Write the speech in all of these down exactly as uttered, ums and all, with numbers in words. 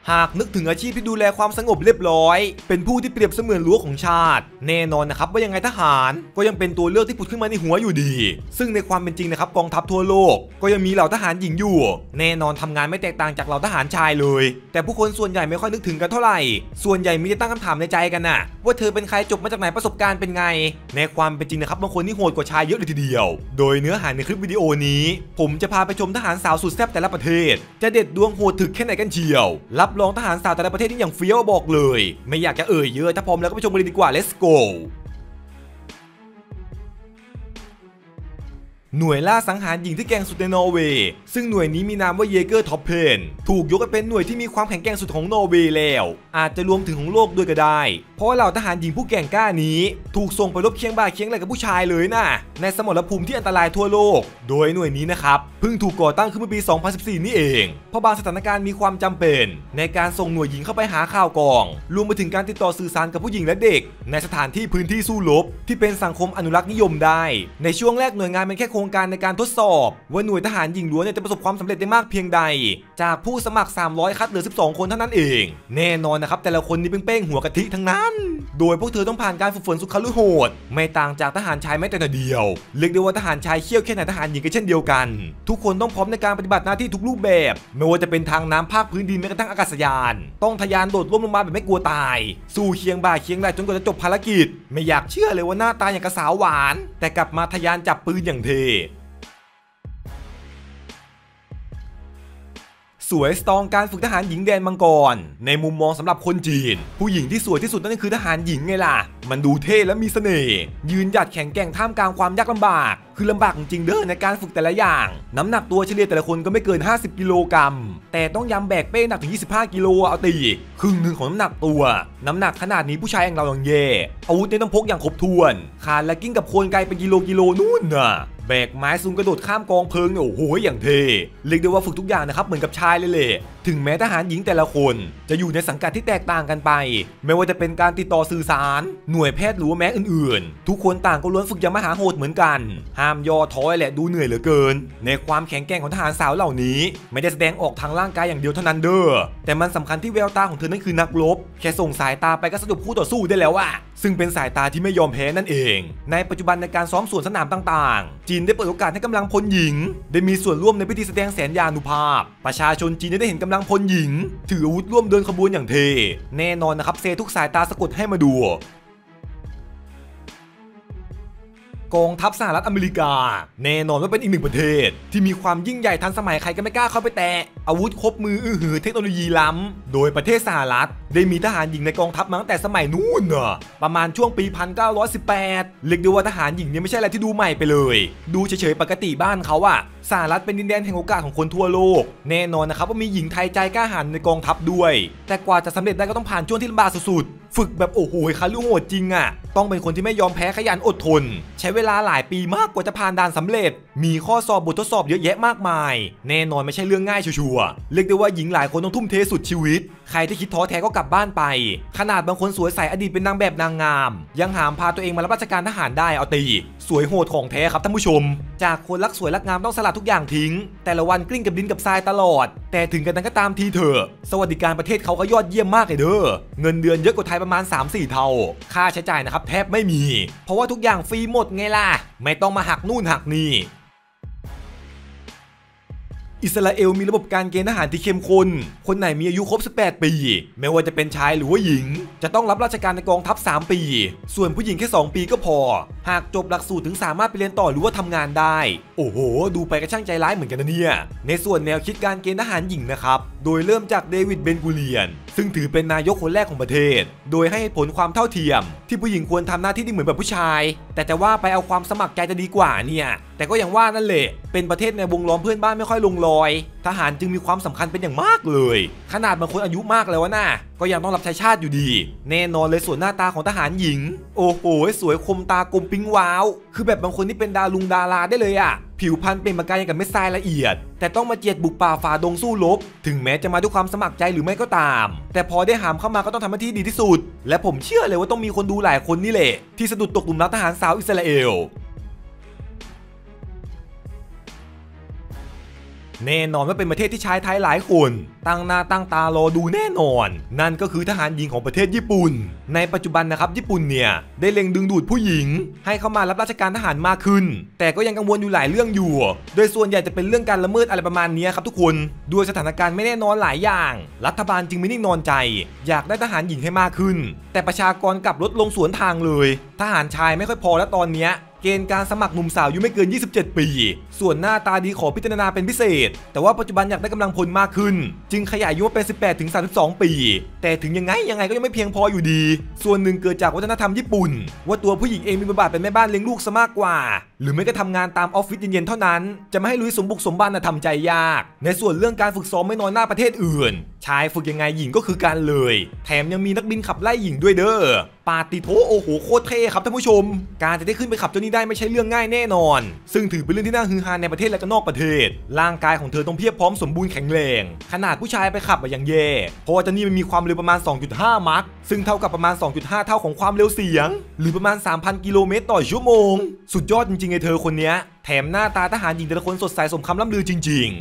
หากนึกถึงอาชีพที่ดูแลความสงบเรียบร้อยเป็นผู้ที่เปรียบเสมือนรั้วของชาติแน่นอนนะครับว่ายังไงทหารก็ยังเป็นตัวเลือกที่ผุดขึ้นมาในหัวอยู่ดีซึ่งในความเป็นจริงนะครับกองทัพทั่วโลกก็ยังมีเหล่าทหารหญิงอยู่แน่นอนทำงานไม่แตกต่างจากเหล่าทหารชายเลยแต่ผู้คนส่วนใหญ่ไม่ค่อยนึกถึงกันเท่าไหร่ส่วนใหญ่มีแต่ตั้งคำถามในใจกันน่ะว่าเธอเป็นใครจบมาจากไหนประสบการณ์เป็นไงในความเป็นจริงนะครับบางคนนี่โหดกว่าชายเยอะเลยทีเดียวโดยเนื้อหาในคลิปวิดีโอนี้ผมจะพาไปชมทหารสาวสุดแซ่บแต่ละประเทศจะเด็ดดวงโหดถึกแค่ไหนกันเชียวรับรองทหารสาวแต่ละประเทศนี่อย่างเฟี้ยวบอกเลยไม่อยากจะเอ่ยเยอะถ้าพร้อมแล้วก็ไปชมกันเลยดีกว่า let's goหน่วยล่าสังหารหญิงที่แกร่งสุดในนอร์เวย์ซึ่งหน่วยนี้มีนามว่าเยเกอร์ท็อปเพนถูกยกให้เป็นหน่วยที่มีความแข็งแกร่งสุดของนอร์เวย์แล้วอาจจะรวมถึงของโลกด้วยก็ได้เพราะเหล่าทหารหญิงผู้แกร่งกล้านี้ถูกส่งไปรบเคียงบ่าเคียงไหล่กับผู้ชายเลยนะในสมรภูมิที่อันตรายทั่วโลกโดยหน่วยนี้นะครับเพิ่งถูกก่อตั้งขึ้นเมื่อปีสองพันสิบสี่นี่เองเพราะบางสถานการณ์มีความจำเป็นในการส่งหน่วยหญิงเข้าไปหาข่าวกองรวมไปถึงการติดต่อสื่อสารกับผู้หญิงและเด็กในสถานที่พื้นที่สู้รบที่เป็นสังคมอนุรักษ์นิยมได้ในช่วงแรกหน่วยงานเป็นแค่โครงการในการทดสอบว่าหน่วยทหารหญิงล้วนจะประสบความสำเร็จได้มากเพียงใดจากผู้สมัครสามร้อยคัดเหลือสิบสองคนเท่านั้นเองแน่นอนนะครับแต่ละคนนี่เป้งๆหัวกะทิทั้งนั้นโดยพวกเธอต้องผ่านการฝึกฝนสุดขั้นโหดไม่ต่างจากทหารชายแม้แต่เดียวเรียกได้ว่าทหารชายเขี้ยวแค่ไหนทหารหญิงก็เช่นเดียวกันทุกคนต้องพร้อมในการปฏิบัติหน้าที่ทุกรูปแบบไม่ว่าจะเป็นทางน้ำภาคพื้นดินแม้กระทั่งอากาศยานต้องทะยานโดดร่มลงมาแบบไม่กลัวตายสู้เคียงบ่าเคียงไหล่จนกว่าจะจบภารกิจไม่อยากเชื่อเลยว่าหน้าตาอย่างกระสาวหวานแต่กลับมาทะยานจับปืนอย่างเท่สวยสตรองการฝึกทหารหญิงแดนมังกรในมุมมองสำหรับคนจีนผู้หญิงที่สวยที่สุดนั่นคือทหารหญิงไงล่ะมันดูเท่และมีเสน่ห์ยืนหยัดแข็งแกร่งท่ามกลางความยากลำบากคือลำบากจริงเด้อในการฝึกแต่ละอย่างน้ำหนักตัวเฉลี่ยแต่ละคนก็ไม่เกินห้าสิบกิโลกรัมแต่ต้องยำแบกเป้หนักถึงยี่สิบห้ากิโลเอาตีครึ่งหนึ่งของน้ำหนักตัวน้ำหนักขนาดนี้ผู้ชายอย่างเราอย่างเย่อาวุธเนี่ยต้องพกอย่างครบถ้วนคานและกิ้งกับโคนไกลเป็นกิโลกิโลนู่นน่ะแบกไม้ซุงกระโดดข้ามกองเพลิงเนี่ยโอ้โหอย่างเท่เรียกได้ว่าฝึกทุกอย่างนะครับเหมือนกับชายเลยแหละถึงแม้ทหารหญิงแต่ละคนจะอยู่ในสังกัดที่แตกต่างกันไปไม่ว่าจะเป็นการติดต่อสื่อสารหน่วยแพทย์หรือว่าแม้อื่นๆทุกคนต่างก็ล้วนฝึกอย่างมหาโหดเหมือนกันห้ามย่อท้อแหละดูเหนื่อยเหลือเกินในความแข็งแกร่งของทหารสาวเหล่านี้ไม่ได้แสดงออกทางร่างกายอย่างเดียวเท่านั้นเด้อแต่มันสำคัญที่แววตาของเธอนั่นคือนักรบแค่ส่งสายตาไปก็สะดุดคู่ต่อสู้ได้แล้วอะซึ่งเป็นสายตาที่ไม่ยอมแพ้นั่นเองในปัจจุบันในการซ้อมสวนสนามต่างๆจีนได้เปิดโอกาสให้กำลังพลหญิงได้มีส่วนร่วมในพิธีแสดงแสนยานุภาพประชาชนจีนได้เห็นกำลังพลหญิงถืออาวุธร่วมเดินขบวนอย่างเท่แน่นอนนะครับเซทุกสายตาสะกดให้มาดูกองทัพสหรัฐอเมริกาแน่นอนว่าเป็นอีกหนึ่งประเทศที่มีความยิ่งใหญ่ทันสมัยใครก็ไม่กล้าเข้าไปแตะอาวุธครบมืออื้อหือเทคโนโลยีล้ำโดยประเทศสหรัฐได้มีทหารหญิงในกองทัพมาตั้งแต่สมัยนู้นน่ะประมาณช่วงปีหนึ่งพันเก้าร้อยสิบแปดเรียกได้ว่าทหารหญิงเนี่ยไม่ใช่อะไรที่ดูใหม่ไปเลยดูเฉยๆปกติบ้านเขาอะสหรัฐเป็นดินแดนแห่งโอกาสของคนทั่วโลกแน่นอนนะครับว่ามีหญิงไทยใจกล้าหาญในกองทัพด้วยแต่กว่าจะสำเร็จได้ก็ต้องผ่านช่วงที่ลำบากสุดๆฝึกแบบโอ้โหคาลุโหดจริงอะต้องเป็นคนที่ไม่ยอมแพ้ขยันอดทนใช้เวลาหลายปีมากกว่าจะผ่านด่านสำเร็จมีข้อสอบบททดสอบเยอะแยะมากมายแน่นอนไม่ใช่เรื่องง่ายชัวร์ๆเรียกได้ว่าหญิงหลายคนต้องทุ่มเทสุดชีวิตใครที่คิดท้อแท้ก็กลับบ้านไปขนาดบางคนสวยใสอดีตเป็นนางแบบนางงามยังหามพาตัวเองมารับราชการทหารได้เอาตีสวยโหดของแท้ครับท่านผู้ชมจากคนรักสวยรักงามต้องสละทุกอย่างทิ้งแต่ละวันกลิ้งกับดินกับทรายตลอดแต่ถึงกันนั้นก็ตามทีเถอะสวัสดิการประเทศเขาก็ยอดเยี่ยมมากเลยเด้อเงินเดือนเยอะกว่าไทยประมาณ สามสี่ เท่าค่าใช้จ่ายนะครับแทบไม่มีเพราะว่าทุกอย่างฟรีหมดไงล่ะไม่ต้องมาหักนู่นหักนี่อิสราเอลมีระบบการเกณฑ์ทหารที่เข้มข้นคนไหนมีอายุครบสิบแปดปีไม่ว่าจะเป็นชายหรือว่าหญิงจะต้องรับราชการในกองทัพสามปีส่วนผู้หญิงแค่สองปีก็พอหากจบหลักสูตรถึงสามารถไปเรียนต่อหรือว่าทำงานได้โอ้โหดูไปก็ช่างใจร้ายเหมือนกันนะเนี่ยในส่วนแนวคิดการเกณฑ์ทหารหญิงนะครับโดยเริ่มจากเดวิดเบนกูเรียนซึ่งถือเป็นนายกคนแรกของประเทศโดยให้ผลความเท่าเทียมที่ผู้หญิงควรทำหน้าที่ที่เหมือนแบบผู้ชายแต่จะว่าไปเอาความสมัครใจจะดีกว่าเนี่ยแต่ก็อย่างว่านั่นแหละเป็นประเทศในวงล้อมเพื่อนบ้านไม่ค่อยลงรอยทหารจึงมีความสำคัญเป็นอย่างมากเลยขนาดบางคนอายุมากแล้วนะก็ยังต้องรับใช้ชาติอยู่ดีแน่นอนเลยส่วนหน้าตาของทหารหญิงโอ้โหสวยคมตากลมปิ้งว้าวคือแบบบางคนนี่เป็นดารุงดาราได้เลยอะผิวพรรณเป็นประกายอย่างกับเม็ดทรายละเอียดแต่ต้องมาเจียดบุกป่าฝ่าดงสู้รบถึงแม้จะมาด้วยความสมัครใจหรือไม่ก็ตามแต่พอได้หามเข้ามาก็ต้องทำหน้าที่ดีที่สุดและผมเชื่อเลยว่าต้องมีคนดูหลายคนนี่แหละที่สะดุดตกหลุมรักทหารสาวอิสราเอลแน่นอนว่าเป็นประเทศที่ชายไทยหลายคนตั้งหน้าตั้งตารอดูแน่นอนนั่นก็คือทหารหญิงของประเทศญี่ปุ่นในปัจจุบันนะครับญี่ปุ่นเนี่ยได้เล็งดึงดูดผู้หญิงให้เข้ามารับราชการทหารมากขึ้นแต่ก็ยังกังวลอยู่หลายเรื่องอยู่โดยส่วนใหญ่จะเป็นเรื่องการละเมิดอะไรประมาณนี้ครับทุกคนด้วยสถานการณ์ไม่แน่นอนหลายอย่างรัฐบาลจึงไม่นิ่งนอนใจอยากได้ทหารหญิงให้มากขึ้นแต่ประชากรกลับลดลงสวนทางเลยทหารชายไม่ค่อยพอแล้วตอนนี้เกณฑ์การสมัครหนุ่มสาวอายุไม่เกินยี่สิบเจ็ดปีส่วนหน้าตาดีขอพิจารณาเป็นพิเศษแต่ว่าปัจจุบันอยากได้กำลังพลมากขึ้นจึงขยายอายุเป็นสิบแปดถึงสามสิบสองปีแต่ถึงยังไงยังไงก็ยังไม่เพียงพออยู่ดีส่วนหนึ่งเกิดจากวัฒนธรรมญี่ปุ่นว่าตัวผู้หญิงเองมีบทบาทเป็นแม่บ้านเลี้ยงลูกซะมากกว่าหรือไม่ก็ทำงานตามออฟฟิศเย็นๆเท่านั้นจะไม่ให้ลุยสมบุกสมบันทำใจยากในส่วนเรื่องการฝึกซ้อมไม่น้อยหน้าประเทศอื่นชายฝึกยังไงหญิงก็คือการเลยแถมยังมีนักบินขับไล่หญิงด้วยเด้อปาติโถโอ้โหโคตรเท่ครับท่านผู้ชมการจะได้ขึ้นไปขับเจ้านี้ได้ไม่ใช่เรื่องง่ายแน่นอนซึ่งถือเป็นเรื่องที่น่าฮือฮาในประเทศและก็นอกประเทศร่างกายของเธอต้องเพียบพร้อมสมบูรณ์แข็งแรงขนาดผู้ชายไปขับอย่างแย่เพราะว่าเจ้านี้มันมีความเร็วประมาณ สองจุดห้า มัคซึ่งเท่ากับประมาณ สองจุดห้า เท่าของความเร็วเสียงหรือประมาณ สามพัน กิโลเมตรต่อชั่วโมงสุดยอดจริงๆไอ้เธอคนนี้แถมหน้าตาทหารหญิงแต่ละคนสดใสสมคำล่ำลือจริงๆ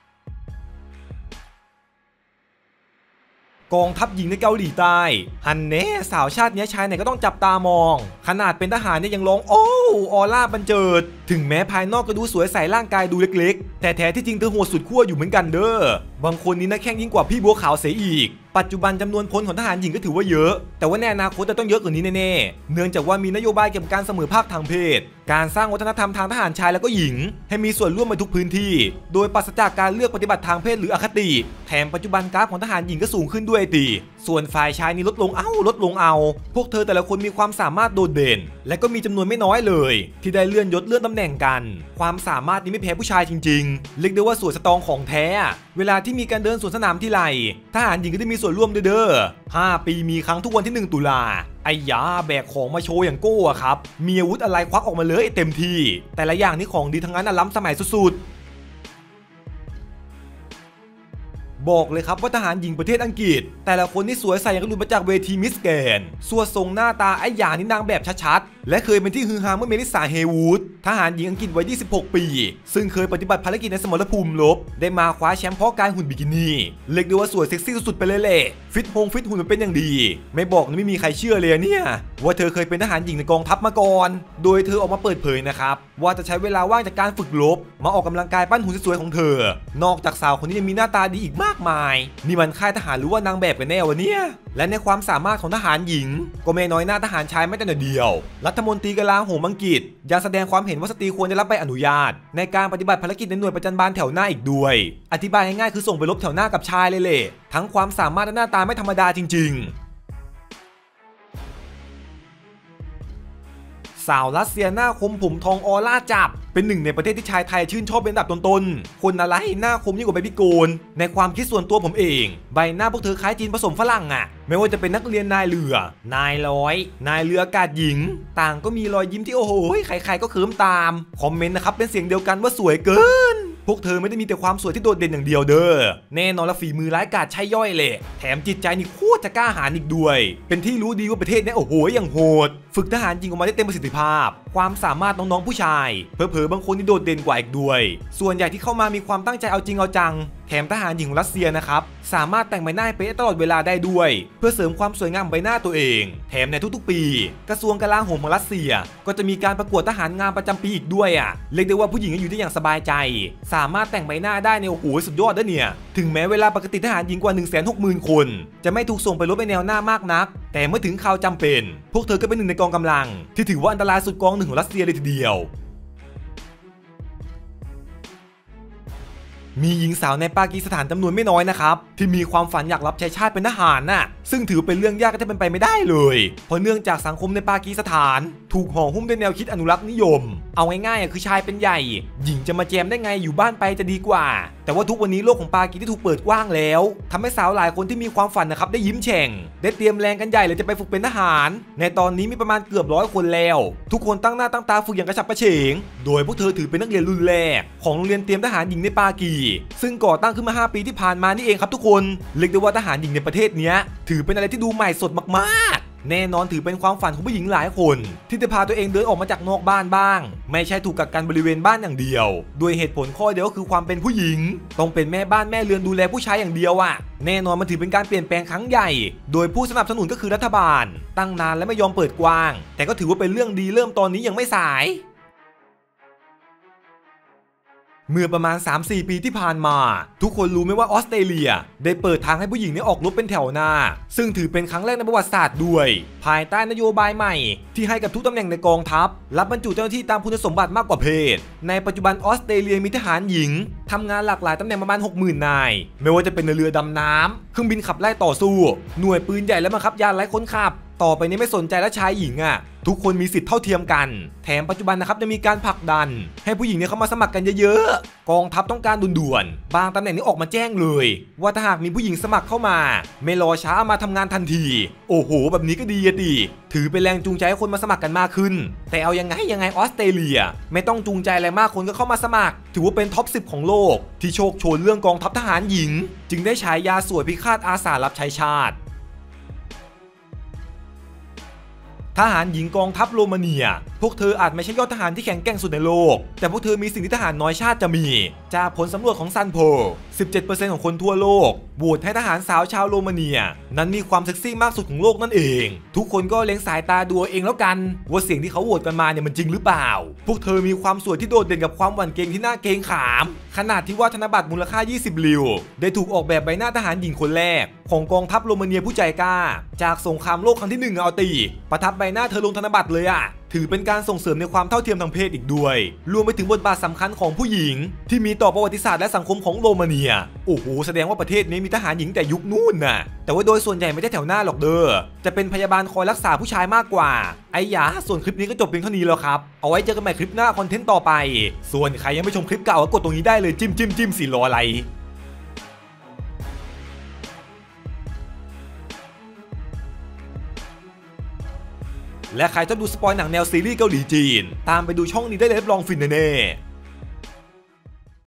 กองทัพหญิงในเกาหลีใต้ฮันเน่สาวชาตินี้ชายไหนก็ต้องจับตามองขนาดเป็นทหารเนี่ยยังร้องโอ้ออร่าบันเจิดถึงแม้ภายนอกก็ดูสวยใสร่างกายดูเล็กๆแต่แท้ที่จริงเธอโหดสุดขั้วอยู่เหมือนกันเด้อบางคนนี้นะแข่งยิ่งกว่าพี่บัวขาวเสียอีกปัจจุบันจำนวนพลของทหารหญิงก็ถือว่าเยอะแต่ว่าในอนาคตจะต้องเยอะกว่านี้แน่ๆเนื่องจากว่ามีนโยบายเกี่ยวกับการเสมอภาคทางเพศการสร้างวัฒนธรรมทางทหารชายและก็หญิงให้มีส่วนร่วมในทุกพื้นที่โดยปราศจากการเลือกปฏิบัติทางเพศหรืออคติแถมปัจจุบันกราฟของทหารหญิงก็สูงขึ้นด้วยตีส่วนฝ่ายชายนี่ลดลงเอ้าลดลงเอาพวกเธอแต่ละคนมีความสามารถโดดเด่นและก็มีจำนวนไม่น้อยเลยที่ได้เลื่อนยศเลื่อนตำแหน่งกันความสามารถนี้ไม่แพ้ผู้ชายจริงๆเรียกได้ว่าสวยสตรองของแท้เวลาที่มีการเดินสวนสนามที่ไรทหารหญิงก็ได้มีส่วนร่วมด้วยเด้อห้าปีมีครั้งทุกวันที่หนึ่งตุลาไอ้ยาแบกของมาโชว์อย่างโก้อะครับมีอาวุธอะไรควักออกมาเลยเต็มที่แต่ละอย่างนี่ของดีทั้งนั้นนะล้ำสมัยสุดๆบอกเลยครับว่าทหารหญิงประเทศอังกฤษแต่ละคนที่สวยใสอย่างกระดุมมาจากเวทีมิสแกรนด์สวดทรงหน้าตาไอ้ยานี่นางแบบชัดๆและเคยเป็นที่ฮือฮาเมื่อเมลิสาเฮวูดทหารหญิงอังกฤษวัยยี่สิบหกปีซึ่งเคยปฏิบัติภารกิจในสมรภูมิรบได้มาคว้าแชมป์เพราะการหุ่นบิกินี่เรียกได้ว่าสวยเซ็กซี่สุดๆไปเลยแหละฟิตฮงฟิตหุ่นมันเป็นอย่างดีไม่บอกนี่ไม่มีใครเชื่อเลยเนี่ยว่าเธอเคยเป็นทหารหญิงในกองทัพมาก่อนโดยเธอออกมาเปิดเผยนะครับว่าจะใช้เวลาว่างจากการฝึกรบมาออกกำลังกายปั้นหุ่นสวยๆของเธอนอกจากสาวคนนี้ยังมีหน้าตาดีอีกมากมายนี่มันค่ายทหารหรือว่านางแบบกันแน่วะเนี่ยและในความสามารถของทหารหญิงก็ไม่น้อยหน้าทหารชายไม่แต่เดียวรัฐมนตรีกลาโหมอังกฤษยังแสดงความเห็นว่าสตรีควรได้รับใบอนุญาตในการปฏิบัติภารกิจในหน่วยประจันบานแถวหน้าอีกด้วยอธิบายง่ายๆคือส่งไปรบแถวหน้ากับชายเลยแหละทั้งความสามารถและหน้าตาไม่ธรรมดาจริงๆสาวรัสเซียหน้าคมผมทองออร่าจับเป็นหนึ่งในประเทศที่ชายไทยชื่นชอบเป็นอันดับต้นๆคนอะไรหน้าคมยิ่งกว่าใบพิโกนในความคิดส่วนตัวผมเองใบหน้าพวกเธอคล้ายจีนผสมฝรั่งอะไม่ว่าจะเป็นนักเรียนนายเรือนายร้อยนายเรืออากาศหญิงต่างก็มีรอยยิ้มที่โอ้โหใครๆก็เคิร์มตามคอมเมนต์นะครับเป็นเสียงเดียวกันว่าสวยเกินพวกเธอไม่ได้มีแต่ความสวยที่โดดเด่นอย่างเดียวเด้อแน่นอนละฝีมือร้ายกาจใช่ย่อยเลยแถมจิตใจนี่โคตรจะกล้าหาญอีกด้วยเป็นที่รู้ดีว่าประเทศนี้โอ้โหอย่างโหดฝึกทหารจริงออกมาได้เต็มประสิทธิภาพความสามารถน้องๆผู้ชายเผลอๆบางคนที่โดดเด่นกว่าอีกด้วยส่วนใหญ่ที่เข้ามามีความตั้งใจเอาจริงเอาจังแถมทหารหญิงของรัสเซียนะครับสามารถแต่งใบหน้าเป๊ะตลอดเวลาได้ด้วยเพื่อเสริมความสวยงามใบหน้าตัวเองแถมในทุกๆปีกระทรวงกลาโหมของรัสเซียก็จะมีการประกวดทหารงามประจำปีอีกด้วยอ่ะเรียกได้ว่าผู้หญิงอยู่ได้อย่างสบายใจสามารถแต่งใบหน้าได้ในโอ้โหสุดยอดนะเนี่ยถึงแม้เวลาปกติทหารหญิงกว่า หนึ่งแสนหกหมื่น คนจะไม่ถูกส่งไปรบในแนวหน้ามากนักแต่เมื่อถึงข่าวจำเป็นพวกเธอก็เป็นหนึ่งในกองกำลังที่ถือว่าอันตรายสุดกองหนึ่งของรัสเซียเลยทีเดียวมีหญิงสาวในปากีสถานจำนวนไม่น้อยนะครับที่มีความฝันอยากรับใช้ชาติเป็นทหารน่ะซึ่งถือเป็นเรื่องยากที่เป็นไปไม่ได้เลยเพราะเนื่องจากสังคมในปากีสถานถูกห่อหุ้มด้วยแนวคิดอนุรักษ์นิยมเอาง่ายๆคือชายเป็นใหญ่หญิงจะมาแจมได้ไงอยู่บ้านไปจะดีกว่าแต่ว่าทุกวันนี้โลกของปากีที่ถูกเปิดกว้างแล้วทำให้สาวหลายคนที่มีความฝันนะครับได้ยิ้มแฉ่งได้เตรียมแรงกันใหญ่เลยจะไปฝึกเป็นทหารในตอนนี้มีประมาณเกือบร้อยคนแล้วทุกคนตั้งหน้าตั้งตาฝึกอย่างกระฉับกระเฉงโดยพวกเธอถือเป็นนักเรียนรุ่นแรกของโรงเรียนเตรียมทหารหญิงในปากีซึ่งก่อตั้งขึ้นมาห้าปีที่ผ่านมานี่เองครับทุกคนเรียกได้ว่าทหารหญิงในประเทศนี้ถือเป็นอะไรที่ดูใหม่สดมากๆแน่นอนถือเป็นความฝันของผู้หญิงหลายคนที่จะพาตัวเองเดินออกมาจากนอกบ้านบ้างไม่ใช่ถูกกักกันบริเวณบ้านอย่างเดียวโดยเหตุผลข้อเดียวก็คือความเป็นผู้หญิงต้องเป็นแม่บ้านแม่เรือนดูแลผู้ชายอย่างเดียวอะแน่นอนมันถือเป็นการเปลี่ยนแปลงครั้งใหญ่โดยผู้สนับสนุนก็คือรัฐบาลตั้งนานและไม่ยอมเปิดกว้างแต่ก็ถือว่าเป็นเรื่องดีเริ่มตอนนี้ยังไม่สายเมื่อประมาณ สามสี่ ปีที่ผ่านมาทุกคนรู้ไหมว่าออสเตรเลียได้เปิดทางให้ผู้หญิงนี้ออกรบเป็นแถวหน้าซึ่งถือเป็นครั้งแรกในประวัติศาสตร์ด้วยภายใต้นโยบายใหม่ที่ให้กับทุกตำแหน่งในกองทัพรับบรรจุเจ้าหน้าที่ตามคุณสมบัติมากกว่าเพศในปัจจุบันออสเตรเลียมีทหารหญิงทำงานหลากหลายตำแหน่งประมาณ หกหมื่น นายไม่ว่าจะเป็นในเรือดำน้ำเครื่องบินขับไล่ต่อสู้หน่วยปืนใหญ่และบังคับยานไร้คนขับต่อไปนี้ไม่สนใจและชายหญิงอ่ะทุกคนมีสิทธิ์เท่าเทียมกันแถมปัจจุบันนะครับจะมีการผลักดันให้ผู้หญิงเนี่ยเข้ามาสมัครกันเยอะๆกองทัพต้องการด่วนๆบางตำแหน่งนี้ออกมาแจ้งเลยว่าถ้าหากมีผู้หญิงสมัครเข้ามาไม่รอช้ามาทำงานทันทีโอ้โหแบบนี้ก็ดีอะดิถือเป็นแรงจูงใจให้คนมาสมัครกันมากขึ้นแต่เอายังไงยังไงออสเตรเลียไม่ต้องจูงใจอะไรมากคนก็เข้ามาสมัครถือว่าเป็นท็อปสิบของโลกที่โชคโชนเรื่องกองทัพทหารหญิงจึงได้ฉายาสวยพิฆาตอาสารับใช้ชาติทหารหญิงกองทัพโรมาเนียพวกเธออาจไม่ใช่ยอดทหารที่แข็งแกร่งสุดในโลกแต่พวกเธอมีสิ่งที่ทหารน้อยชาติจะมีจากผลสำรวจของซันโพ สิบเจ็ดเปอร์เซ็นต์ ของคนทั่วโลกโหวตให้ทหารสาวชาวโรมาเนียนั้นมีความเซ็กซี่มากสุดของโลกนั่นเองทุกคนก็เล็งสายตาดูเองแล้วกันว่าเสียงที่เขาโหวตกันมาเนี่ยมันจริงหรือเปล่าพวกเธอมีความสวยที่โดดเด่นกับความหวั่นเกรงที่น่าเกรงขามขนาดที่ว่าธนบัตรมูลค่ายี่สิบลิวได้ถูกออกแบบใบหน้าทหารหญิงคนแรกของกองทัพโรมาเนียผู้ใจกล้าจากสงครามโลกครั้งที่หนึ่งเอาตีประทับใบหน้าเธอลงธนบัตรเลยอ่ะถือเป็นการส่งเสริมในความเท่าเทียมทางเพศอีกด้วยรวมไปถึงบทบาทสำคัญของผู้หญิงที่มีต่อประวัติศาสตร์และสังคมของโรมาเนียโอ้โหแสดงว่าประเทศนี้มีทหารหญิงแต่ยุคนู่นน่ะแต่ว่าโดยส่วนใหญ่ไม่ใช่แถวหน้าหรอกเด้อจะเป็นพยาบาลคอยรักษาผู้ชายมากกว่าไอ้ยาส่วนคลิปนี้ก็จบเพียงเท่านี้แล้วครับเอาไว้เจอกันใหม่คลิปหน้าคอนเทนต์ต่อไปส่วนใครยังไม่ชมคลิปเก่าก็กดตรงนี้ได้เลยจิ้มจิ้มจิ้มสิรออะไรและใครชอบดูสปอยหนังแนวซีรีส์เกาหลีจีนตามไปดูช่องนี้ได้เลยรับรองฟินแน่ๆ